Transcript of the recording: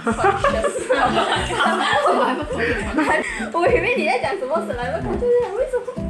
我以为你在讲什么 saliva conscious，为什么？